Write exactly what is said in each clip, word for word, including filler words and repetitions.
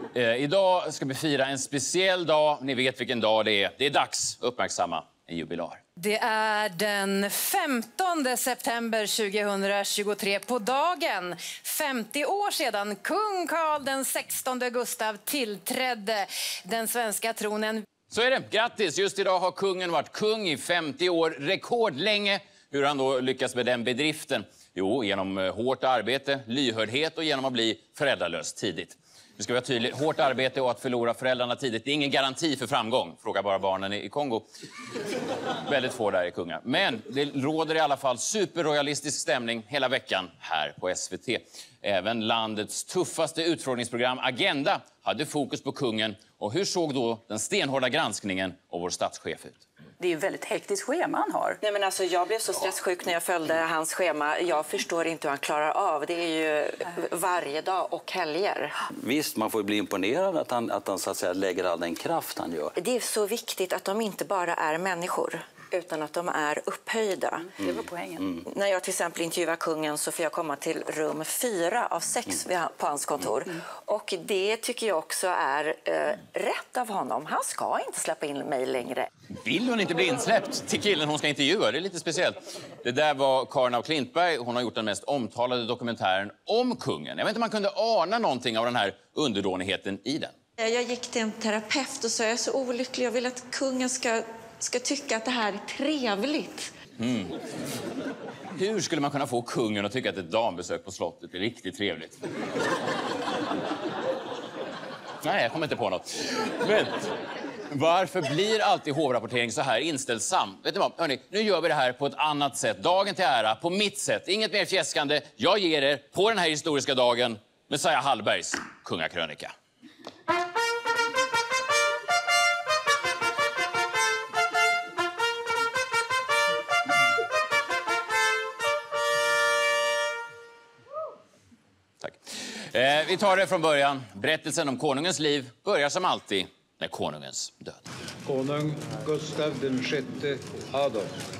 Eh, idag ska vi fira en speciell dag. Ni vet vilken dag det är. Det är dags att uppmärksamma en jubilar. Det är den femtonde september tjugohundratjugotre på dagen. femtio år sedan kung Carl den sextonde Gustav tillträdde den svenska tronen. Så är det. Grattis! Just idag har kungen varit kung i femtio år. Rekordlänge. Hur han då lyckas med den bedriften? Jo, genom hårt arbete, lyhördhet och genom att bli föräldralös tidigt. Nu ska vi vara tydligt. Hårt arbete och att förlora föräldrarna tidigt, det är ingen garanti för framgång. Fråga bara barnen i Kongo. Väldigt få där är kungar. Men det råder i alla fall superroyalistisk stämning hela veckan här på S V T. Även landets tuffaste utfrågningsprogram Agenda hade fokus på kungen. Och hur såg då den stenhårda granskningen av vår statschef ut? Det är ju väldigt hektiskt schema han har. Nej, men alltså, jag blev så stresssjuk när jag följde hans schema. Jag förstår inte hur han klarar av. Det är ju varje dag och helger. Visst, man får ju bli imponerad att han, att han så att säga, lägger all den kraft han gör. Det är så viktigt att de inte bara är människor, utan att de är upphöjda. Mm. Det var poängen. Mm. När jag till exempel intervjuar kungen så får jag komma till rum fyra av sex mm. på hans kontor. Mm. Och det tycker jag också är eh, rätt av honom. Han ska inte släppa in mig längre. Vill hon inte bli insläppt till killen hon ska intervjua? Det är lite speciellt. Det där var Karin af Klintberg. Hon har gjort den mest omtalade dokumentären om kungen. Jag vet inte om man kunde ana någonting av den här underdånigheten i den. Jag gick till en terapeut och sa jag är så olycklig. Jag vill att kungen ska... ska tycka att det här är trevligt. Mm. Hur skulle man kunna få kungen att tycka att ett dambesök på slottet är riktigt trevligt? Nej, jag kommer inte på något. Men varför blir alltid hovrapportering så här inställsam? Vet ni vad, hörni, nu gör vi det här på ett annat sätt. Dagen till ära, på mitt sätt. Inget mer fjäskande. Jag ger er på den här historiska dagen Messiah Hallbergs kungakrönika. Eh, vi tar det från början. Berättelsen om konungens liv börjar som alltid med konungens död. Konung Gustav den sjätte Adolf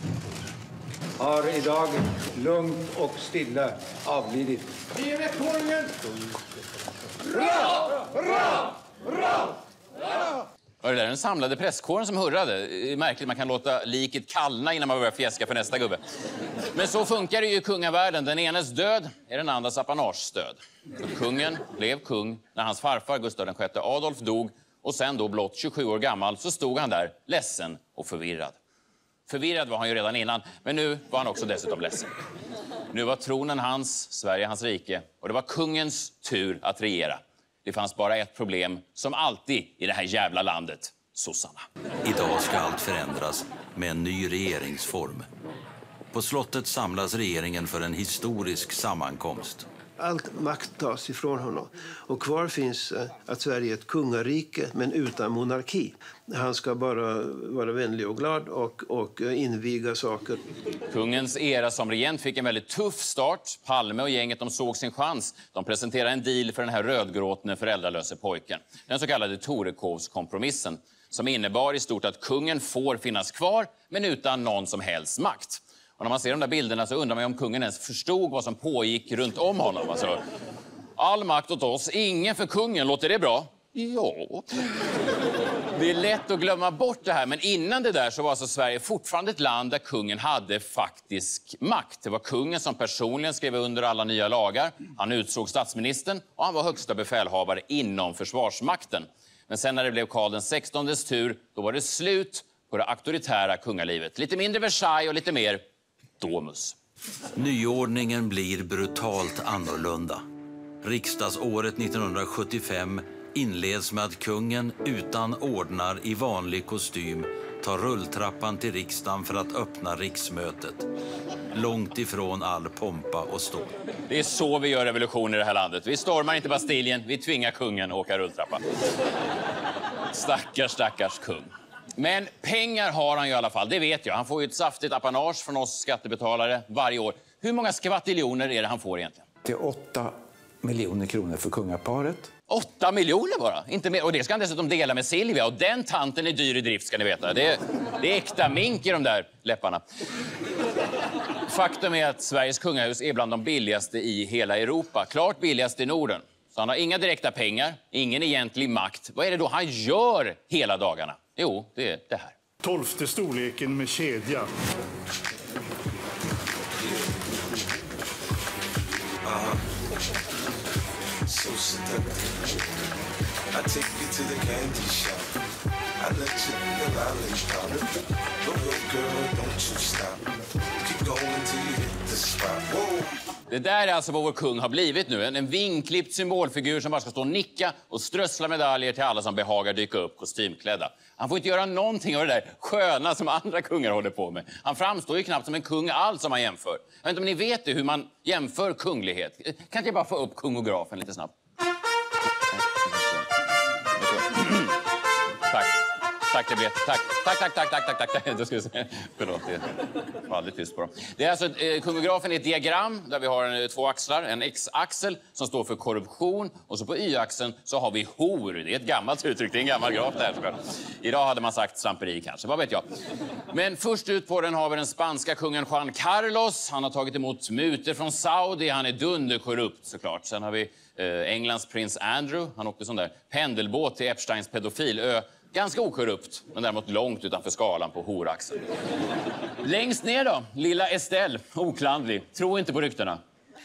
har idag lugnt och stilla avlidit. Vive konungen! Hurra! Hurra! Hurra! Var det där den samlade presskåren som hurrade? Det är märkligt, man kan låta liket kallna innan man börjar fjäska för nästa gubbe. Men så funkar det ju i kungavärlden. Den enes död är den andras apanagestöd. Kungen blev kung när hans farfar Gustav den sjätte Adolf dog. Och sen då blott tjugosju år gammal så stod han där ledsen och förvirrad. Förvirrad var han ju redan innan, men nu var han också dessutom ledsen. Nu var tronen hans, Sverige hans rike. Och det var kungens tur att regera. Det fanns bara ett problem, som alltid i det här jävla landet, sossarna. Idag ska allt förändras med en ny regeringsform. På slottet samlas regeringen för en historisk sammankomst. Allt makt tas ifrån honom. Och kvar finns att Sverige är ett kungarike men utan monarki. Han ska bara vara vänlig och glad och, och inviga saker. Kungens era som regent fick en väldigt tuff start. Palme och gänget de såg sin chans. De presenterade en deal för den här rödgråtne föräldralöse pojken. Den så kallade Torekovskompromissen. Som innebar i stort att kungen får finnas kvar men utan någon som helst makt. Och när man ser de där bilderna så undrar man om kungen ens förstod vad som pågick runt om honom. Alltså, all makt åt oss, ingen för kungen. Låter det bra? Ja. Det är lätt att glömma bort det här. Men innan det där så var alltså Sverige fortfarande ett land där kungen hade faktisk makt. Det var kungen som personligen skrev under alla nya lagar. Han utsåg statsministern och han var högsta befälhavare inom försvarsmakten. Men sen när det blev Karl den sextondes tur, då var det slut på det auktoritära kungalivet. Lite mindre Versailles och lite mer Domus. Nyordningen blir brutalt annorlunda. Riksdagsåret nittonhundrasjuttiofem inleds med att kungen utan ordnar i vanlig kostym tar rulltrappan till riksdagen för att öppna riksmötet. Långt ifrån all pompa och stå. Det är så vi gör revolution i det här landet. Vi stormar inte Bastiljen, vi tvingar kungen att åka rulltrappa. Stackars, stackars kung. Men pengar har han ju i alla fall, det vet jag. Han får ju ett saftigt apanage från oss skattebetalare varje år. Hur många skvattiljoner är det han får egentligen? Det är åtta miljoner kronor för kungaparet. Åtta miljoner bara? Inte mer. Och det ska han dessutom dela med Silvia. Och den tanten är dyr i drift, ska ni veta. Det är, det är äkta mink i de där läpparna. Faktum är att Sveriges kungahus är bland de billigaste i hela Europa. Klart billigast i Norden. Så han har inga direkta pengar, ingen egentlig makt. Vad är det då han gör hela dagarna? Jo, det är det här. Tolfte storleken med kedja. So seductive. I take you to the candy shop. I let you feel lollipop. Go, go, girl, don't you stop. Keep going till you hit the spot. Whoa. Det där är alltså vad vår kung har blivit nu. En, en vinklippt symbolfigur som bara ska stå och nicka och strössla medaljer till alla som behagar dyka upp kostymklädda. Han får inte göra någonting av det där sköna som andra kungar håller på med. Han framstår ju knappt som en kung alls som man jämför. Jag vet inte om ni vet det, hur man jämför kunglighet. Kan inte jag bara få upp kungografen lite snabbt? Tack. Tack, det blev. Tack. Tack, tack, tack, tack, tack, tack. Då ska vi se. Förlåt, det var aldrig tyst på dem. Det är alltså, eh, kungografen är ett diagram där vi har en, två axlar. En x-axel som står för korruption och så på y-axeln så har vi hor. Det är ett gammalt uttryck, det är en gammal graf där. Idag hade man sagt slamperi kanske, vad vet jag. Men först ut på den har vi den spanska kungen Juan Carlos. Han har tagit emot muter från Saudi, han är dunderkorrupt såklart. Sen har vi eh, Englands prins Andrew. Han åkte sån där pendelbåt till Epsteins pedofilö. Ganska okorrupt, men däremot långt utanför skalan på horaxeln. Längst ner då, lilla Estelle, oklandlig. Tro inte på ryktena.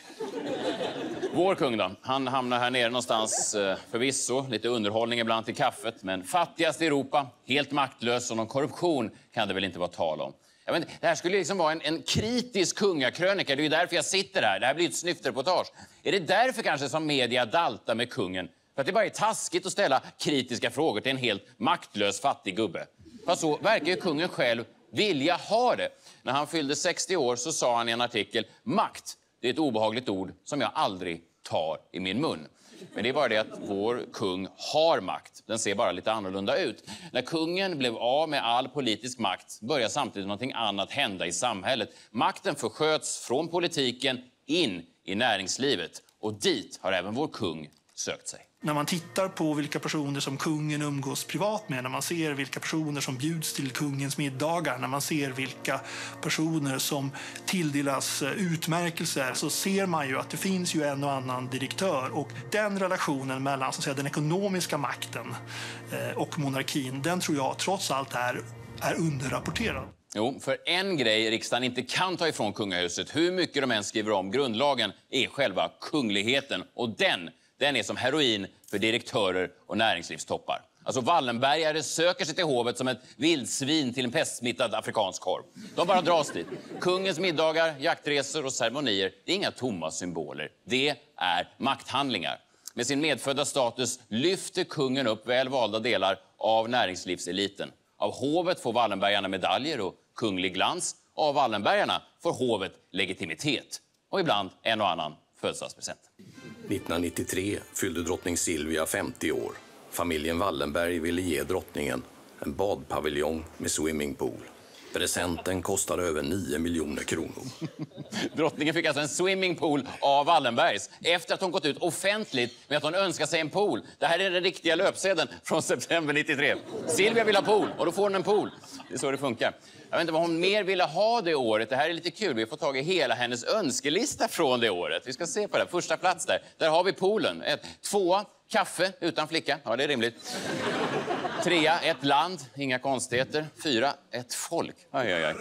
Vår kung då, han hamnar här nere någonstans, eh, förvisso. Lite underhållning ibland till kaffet, men fattigast i Europa, helt maktlös och någon korruption kan det väl inte vara tal om. Jag vet inte, det här skulle liksom vara en, en kritisk kungakrönika, det är ju därför jag sitter här. Det här blir ett snyftreportage. Är det därför kanske som media daltar med kungen? För att det bara är taskigt att ställa kritiska frågor till en helt maktlös fattig gubbe. Fast så verkar ju kungen själv vilja ha det. När han fyllde sextio år så sa han i en artikel: makt, det är ett obehagligt ord som jag aldrig tar i min mun. Men det är bara det att vår kung har makt. Den ser bara lite annorlunda ut. När kungen blev av med all politisk makt börjar samtidigt någonting annat hända i samhället. Makten försköts från politiken in i näringslivet. Och dit har även vår kung sökt sig. När man tittar på vilka personer som kungen umgås privat med, när man ser vilka personer som bjuds till kungens middagar, när man ser vilka personer som tilldelas utmärkelser, så ser man ju att det finns ju en och annan direktör. Och den relationen mellan så att säga, den ekonomiska makten och monarkin, den tror jag trots allt är, är underrapporterad. Jo, för en grej riksdagen inte kan ta ifrån kungahuset, hur mycket de än skriver om grundlagen, är själva kungligheten. Och den Den är som heroin för direktörer och näringslivstoppar. Alltså Wallenbergare söker sig till hovet som ett vildsvin till en pestsmittad afrikansk korv. De bara dras dit. Kungens middagar, jaktresor och ceremonier, det är inga tomma symboler. Det är makthandlingar. Med sin medfödda status lyfter kungen upp välvalda delar av näringslivseliten. Av hovet får Wallenbergarna medaljer och kunglig glans. Av Wallenbergarna får hovet legitimitet. Och ibland en och annan födelsedagspresent. nittonhundranittiotre fyllde drottning Silvia femtio år. Familjen Wallenberg ville ge drottningen en badpaviljong med swimmingpool. Presenten kostade över nio miljoner kronor. Drottningen fick alltså en swimmingpool av Wallenbergs efter att hon gått ut offentligt med att hon önskar sig en pool. Det här är den riktiga löpsedeln från september nittiotre. Silvia vill ha pool och då får hon en pool. Det är så det funkar. Jag vet inte vad hon mer ville ha det året. Det här är lite kul. Vi får tag i hela hennes önskelista från det året. Vi ska se på det. Första plats där. Där har vi poolen. Ett, tvåa, kaffe utan flicka. Ja, det är rimligt. Trea, ett land. Inga konstigheter. Fyra, ett folk. Oj, oj, oj.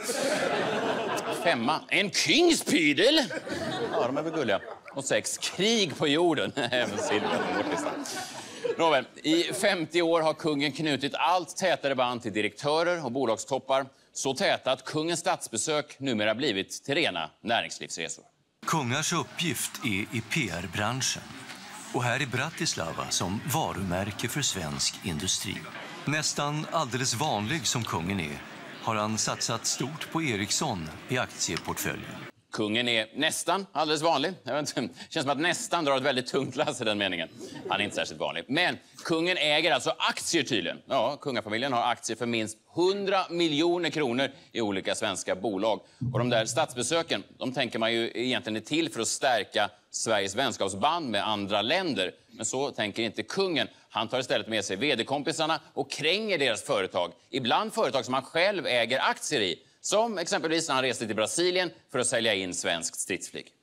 Femma, en kingspydel. Ja, de är väl gulliga. Och sex, krig på jorden. Även Silvia på vår lista. Nåväl, i femtio år har kungen knutit allt tätare band till direktörer och bolagstoppar. Så täta att kungens statsbesök numera blivit till rena näringslivsresor. Kungars uppgift är i P R-branschen. Och här i Bratislava som varumärke för svensk industri. Nästan alldeles vanlig som kungen är har han satsat stort på Ericsson i aktieportföljen. Kungen är nästan alldeles vanlig. Jag vet inte, känns som att nästan drar ett väldigt tungt lass i den meningen. Han är inte särskilt vanlig. Men kungen äger alltså aktier tydligen. Ja, kungafamiljen har aktier för minst hundra miljoner kronor i olika svenska bolag. Och de där statsbesöken, de tänker man ju egentligen är till för att stärka Sveriges vänskapsband med andra länder. Men så tänker inte kungen. Han tar istället med sig vd-kompisarna och kränger deras företag. Ibland företag som han själv äger aktier i. Som exempelvis när han reste till Brasilien för att sälja in svenskt stridsflyg.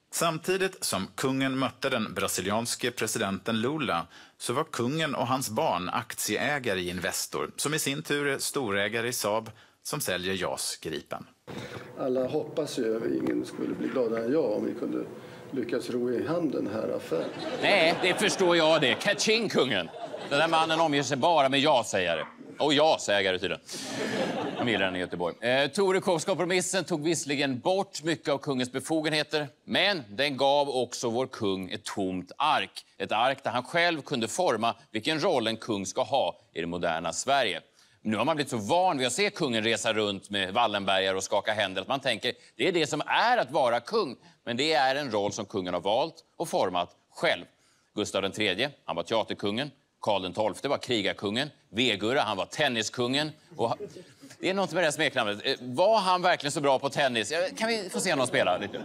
Samtidigt som kungen mötte den brasilianske presidenten Lula så var kungen och hans barn aktieägare i Investor, som i sin tur är storägare i Saab som säljer JAS Gripen. Alla hoppas ju att ingen skulle bli gladare än jag om vi kunde lyckas ro i hamn den här affären. Nej, det förstår jag det. Kaching, kungen. Den där mannen omger sig bara med ja-sägare. Och ja-sägare tydligen. Familjen i Göteborg. Eh, Torekovskompromissen tog visserligen bort mycket av kungens befogenheter, men den gav också vår kung ett tomt ark. Ett ark där han själv kunde forma vilken roll en kung ska ha i det moderna Sverige. Nu har man blivit så van vid att se kungen resa runt med Wallenbergare och skaka händer att man tänker det är det som är att vara kung. Men det är en roll som kungen har valt och format själv. Gustav den tredje, han var teaterkungen. Karl den tolfte var krigarkungen. Vegurra, han var tenniskungen. Och det är något med det här smeknamnet. Var han verkligen så bra på tennis? Kan vi få se honom spela lite?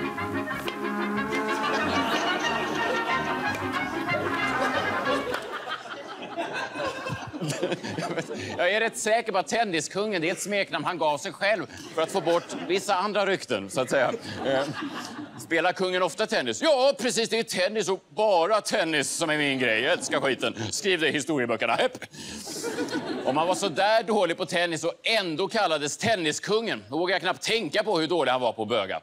Jag är rätt säker på att tenniskungen, det är ett smeknamn han gav sig själv för att få bort vissa andra rykten, så att säga. Spelar kungen ofta tennis? Ja, precis, det är tennis och bara tennis som är min grej. Jag älskar skiten. Skriv det i historieböckerna. Hepp. Om han var så där dålig på tennis och ändå kallades tenniskungen, då vågar jag knappt tänka på hur dålig han var på att böga.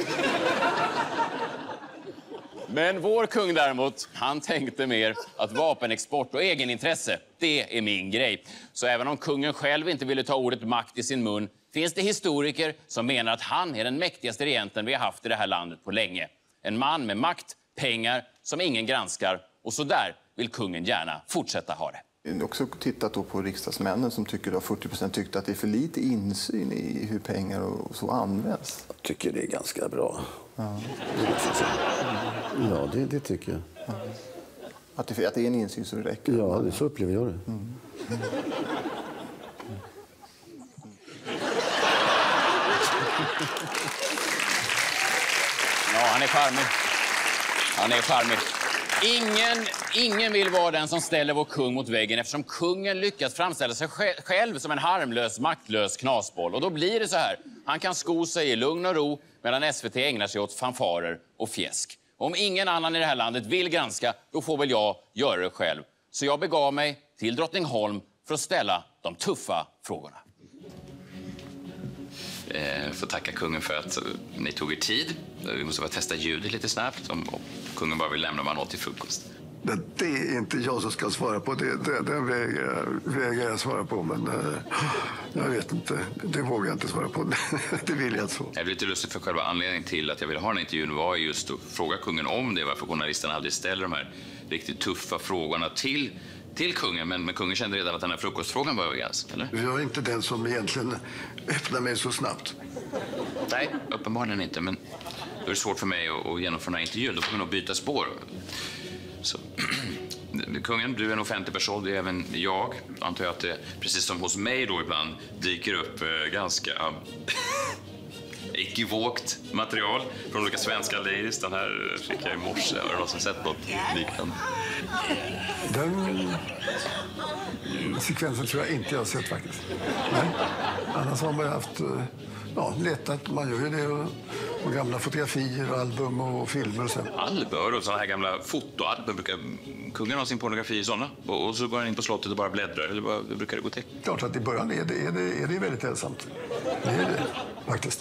Men vår kung däremot, han tänkte mer att vapenexport och egenintresse, det är min grej. Så även om kungen själv inte ville ta ordet makt i sin mun, finns det historiker som menar att han är den mäktigaste regenten vi har haft i det här landet på länge. En man med makt, pengar som ingen granskar, och så där vill kungen gärna fortsätta ha det. Jag har också tittat då på riksdagsmännen som tycker att fyrtio procent tyckte att det är för lite insyn i hur pengar och så används. Jag tycker det är ganska bra. Ja, ja det, det tycker jag. Ja. Att, det, att det är en insyn så det räcker? Ja, det så upplever jag det. Mm. Mm. Ja, han är charmig. Han är charmig. Ingen, ingen vill vara den som ställer vår kung mot väggen eftersom kungen lyckas framställa sig själv som en harmlös, maktlös knasboll. Och då blir det så här. Han kan sko sig i lugn och ro medan S V T ägnar sig åt fanfarer och fjäsk. Om ingen annan i det här landet vill granska, då får väl jag göra det själv. Så jag begav mig till Drottningholm för att ställa de tuffa frågorna. Jag får tacka kungen för att ni tog er tid. Vi måste bara testa ljudet lite snabbt om kungen bara vill lämna man åt till frukost. Det är inte jag som ska svara på det. Det, det vägrar, vägrar jag svara på, men äh, jag vet inte. Det vågar jag inte svara på. Det vill jag inte så. Jag blir lite lustig för själva anledningen till att jag ville ha den intervjun var just att fråga kungen om det. Varför journalisterna aldrig ställer de här riktigt tuffa frågorna till, till kungen. Men, men kungen kände redan att den här frukostfrågan var övergräns, eller? Jag är inte den som egentligen öppnar mig så snabbt. Nej, uppenbarligen inte. Men då är det svårt för mig att, att genomföra den här intervjun. Då får vi nog byta spår. Så. Kungen, du är en offentlig person, det är även jag. Antar jag att det, precis som hos mig då ibland, dyker upp eh, ganska ekivokt material från olika svenska ladies. Den här fick jag i morse. Har du någon som sett något liknande? Den sekvensen tror jag inte jag har sett faktiskt. Nej. Annars har man ju haft ja, letat, man gör ju det. Och, och gamla fotografier, och album och filmer och så. Album och sådana här gamla fotoalbum. Brukar kungen ha sin pornografi i sådana? Och, och så går han in på slottet och bara bläddrar. Eller vad brukar det gå till? Klart att i början är det, är det, är det väldigt ensamt. Det är det faktiskt.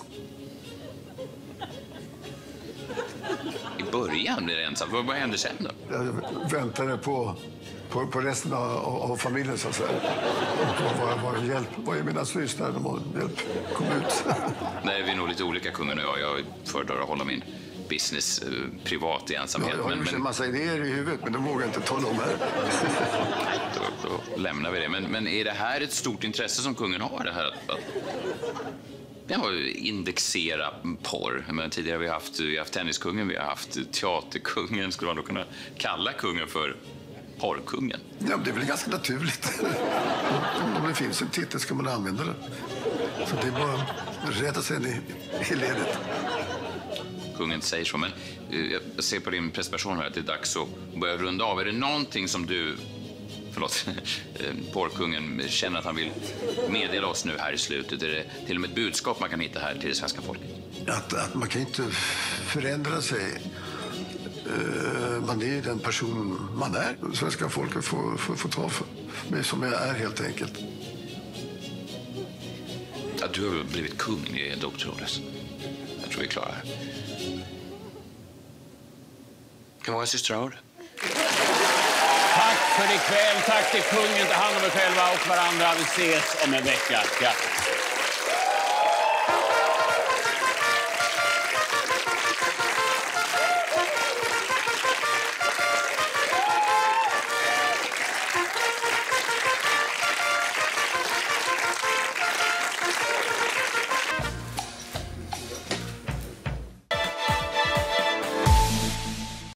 I början blir det ensamt. Vad, vad händer sen då? Jag väntade på, på, på resten av, av familjen så att säga. Och vad, vad, hjälp, vad är mina systrar? De har hjälp. Kom ut. Nej, vi är nog lite olika, kungen och jag. Jag föredrar att hålla min business eh, privat i ensamhet. Ja, jag har ju men, en men... massa idéer i huvudet, men de vågar inte tala om här. Då, då lämnar vi det. Men, men är det här ett stort intresse som kungen har? Det här att, att... Ja, indexera porr. Men tidigare har vi haft, vi har haft tenniskungen, vi har haft teaterkungen. Skulle man då kunna kalla kungen för porrkungen? Ja, det är väl ganska naturligt. Om det finns en titel ska man använda den. Så det är bara att rätta sig i, i ledet. Kungen säger så, men jag ser på din presentation här att det är dags att börja runda av. Är det någonting som du, förlåt, porrkungen känner att han vill meddela oss nu här i slutet? Är det till och med ett budskap man kan hitta här till det svenska folket? Att, att man kan inte förändra sig. Man är ju den person man är. Svenska folket får, får, får ta för mig som jag är helt enkelt. Att du har blivit kung, det är doktorordet. Jag tror vi är klara här. Kan vara systerord. Tack för ikväll. Tack till kungen. Ta hand om er själva och varandra. Vi ses om en vecka. Grattis.